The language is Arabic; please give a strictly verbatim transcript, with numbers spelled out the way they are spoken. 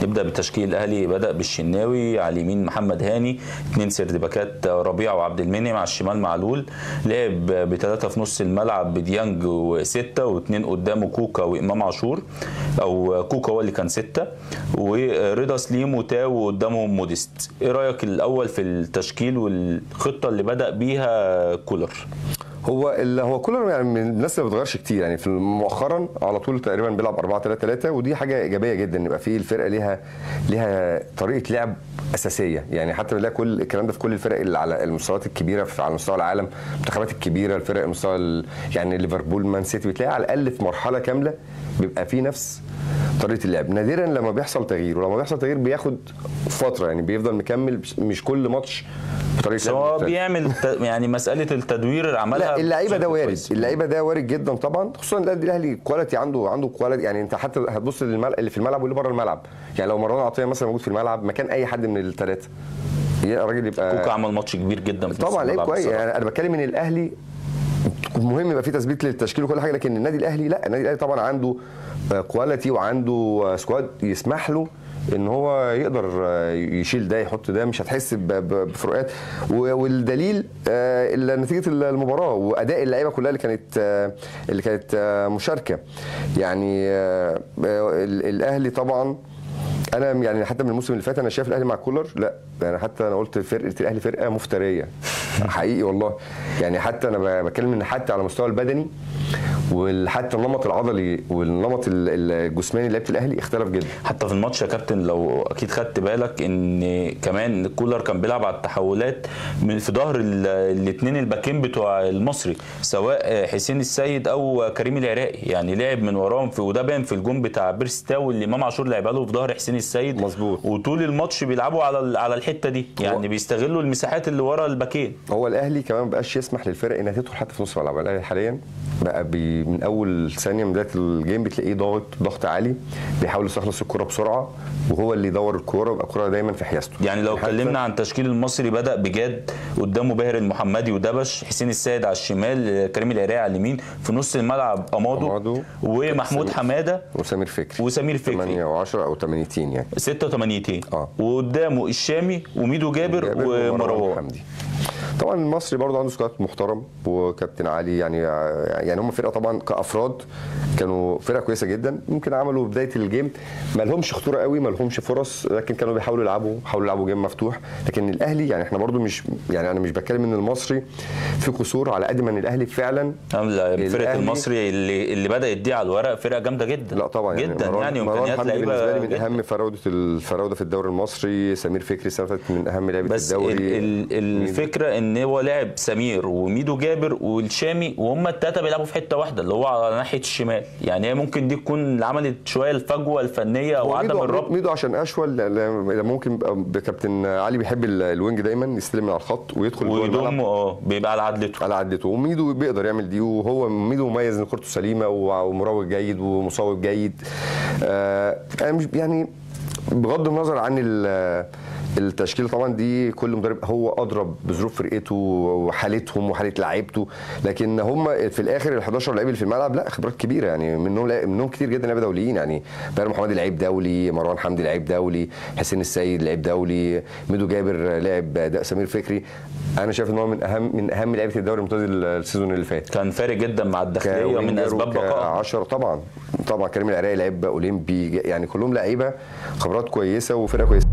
نبدا بالتشكيل. الاهلي بدا بالشناوي، على اليمين محمد هاني، اثنين سردباكات ربيع وعبد المنعم، على الشمال معلول. لعب بثلاثه في نص الملعب بديانج وسته، واثنين قدامه كوكا وامام عاشور، او كوكا هو اللي كان سته، ورضا سليم وتاو قدامهم موديست. ايه رايك الاول في التشكيل والخطه اللي بدا بيها كولر؟ هو اللي هو كولر يعني من الناس اللي ما بتغيرش كتير، يعني في مؤخرا على طول تقريبا بيلعب أربعة ثلاثة ثلاثة، ودي حاجه ايجابيه جدا ان يبقى في الفرقه ليها ليها طريقه لعب اساسيه. يعني حتى بنلاقي كل الكلام ده في كل الفرق اللي على المستويات الكبيره في على مستوى العالم، المنتخبات الكبيره، الفرق المستوى يعني ليفربول مان سيتي، بتلاقي على الاقل في مرحله كامله بيبقى في نفس طريقه اللعب. نادرا لما بيحصل تغيير، ولما بيحصل تغيير بياخد فتره، يعني بيفضل مكمل مش كل ماتش بطريقه لعب. هو بيعمل يعني مساله التدوير عملها. لا اللعيبه ده وارد، اللعيبه ده وارد جدا طبعا، خصوصا النادي الاهلي كواليتي عنده عنده كواليتي. يعني انت حتى هتبص للملعب اللي في الملعب واللي بره الملعب، يعني لو مروان عطيه مثلا موجود في الملعب مكان اي حد من الثلاثه، الراجل يبقى كوكا عمل ماتش كبير جدا في طبعا لعيب كويس. يعني انا بتكلم ان الاهلي المهم يبقى في تثبيت للتشكيل وكل حاجه، لكن النادي الاهلي لا، النادي الاهلي طبعا عنده كواليتي وعنده سكواد يسمح له ان هو يقدر يشيل ده يحط ده، مش هتحس بفروقات. والدليل نتيجه المباراه واداء اللعيبه كلها اللي كانت اللي كانت مشاركه. يعني الاهلي طبعا انا يعني حتى من الموسم اللي فات انا شايف الاهلي مع كولر لا، يعني حتى انا قلت فرقه الاهلي فرقه مفتريه حقيقي والله. يعني حتى انا بتكلم ان حتى على المستوى البدني وحتى النمط العضلي والنمط الجسماني لعيبه الاهلي اختلف جدا. حتى في الماتش يا كابتن لو اكيد خدت بالك ان كمان كولر كان بيلعب على التحولات من في ظهر الاثنين الباكين بتوع المصري، سواء حسين السيد او كريم العراقي، يعني لعب من وراهم في، وده باين في الجون بتاع بيرستاو اللي امام عاشور لعبها له في ظهر حسين السيد. مظبوط. وطول الماتش بيلعبوا على على الحته دي، يعني بيستغلوا المساحات اللي ورا الباكين. هو الاهلي كمان ما بقاش يسمح للفرق انها تدخل حتى في نص الملعب. الاهلي حاليا بقى بي من اول ثانيه من بدايه الجيم بتلاقيه ضاغط ضغط عالي، بيحاول يستخلص الكره بسرعه، وهو اللي يدور الكوره، يبقى الكوره دايما في حيازته. يعني لو اتكلمنا عن تشكيل المصري، بدا بجاد قدامه باهر المحمدي ودبش، حسين السيد على الشمال، كريم العراقي على اليمين، في نص الملعب امادو ومحمود حماده وسمير فكري وسمير فكري ثمانية و10 او ثمانية يعني ستة وثمانين اه وقدامه الشامي وميدو جابر, جابر ومروان حمدي. طبعا المصري برضه عنده سكواد محترم وكابتن علي، يعني يعني هم فرقه طبعا كافراد كانوا فرقه كويسه جدا. ممكن عملوا بدايه الجيم ما لهمش خطوره قوي، ما لهمش فرص، لكن كانوا بيحاولوا يلعبوا حاولوا يلعبوا جيم مفتوح. لكن الاهلي يعني احنا برضه مش يعني انا مش بتكلم ان المصري في قصور، على قد ما ان الاهلي فعلا فرقه المصري اللي اللي بدات دي على الورق فرقه جامده جدا. لا طبعا جدا يعني, يعني امكانيات لعيبه بالنسبه لي من جداً. اهم فراوده الفراوده في الدوري المصري. سمير فكري السنه من اهم لعيبه الدوري. بس الفكره ان هو لعب سمير وميدو جابر والشامي وهم الثلاثه بيلعبوا في حته واحده اللي هو على ناحيه الشمال، يعني هي ممكن دي تكون اللي عملت شويه الفجوه الفنيه او عدم الربط. ميدو عشان اشول ممكن كابتن علي بيحب الوينج دايما يستلم من على الخط ويدخل جوه الملعب اه بيبقى على عدلته على عدلته وميدو بيقدر يعمل دي، وهو ميدو مميز ان كورته سليمه ومراوغ جيد ومصوب جيد. آه يعني بغض النظر عن التشكيل طبعا دي كل مدرب هو ادرى بظروف فرقته وحالتهم وحاله لعيبته، لكن هم في الاخر ال حداشر لعيب اللي في الملعب لا خبرات كبيره، يعني منهم منهم كتير جدا لعيبه دوليين. يعني باهر محمدي لعيب دولي، مروان حمدي لعيب دولي، حسين السيد لعيب دولي، ميدو جابر لاعب، سمير فكري انا شايف ان هو من اهم من اهم لعيبه الدوري الممتاز السيزون اللي فات. كان فارق جدا مع الداخليه من اسباب بقائه. عشرة طبعا طبعا كريم العراقي لعيب اولمبي، يعني كلهم لعيبه خبرات كويسه وفرقه كويسه.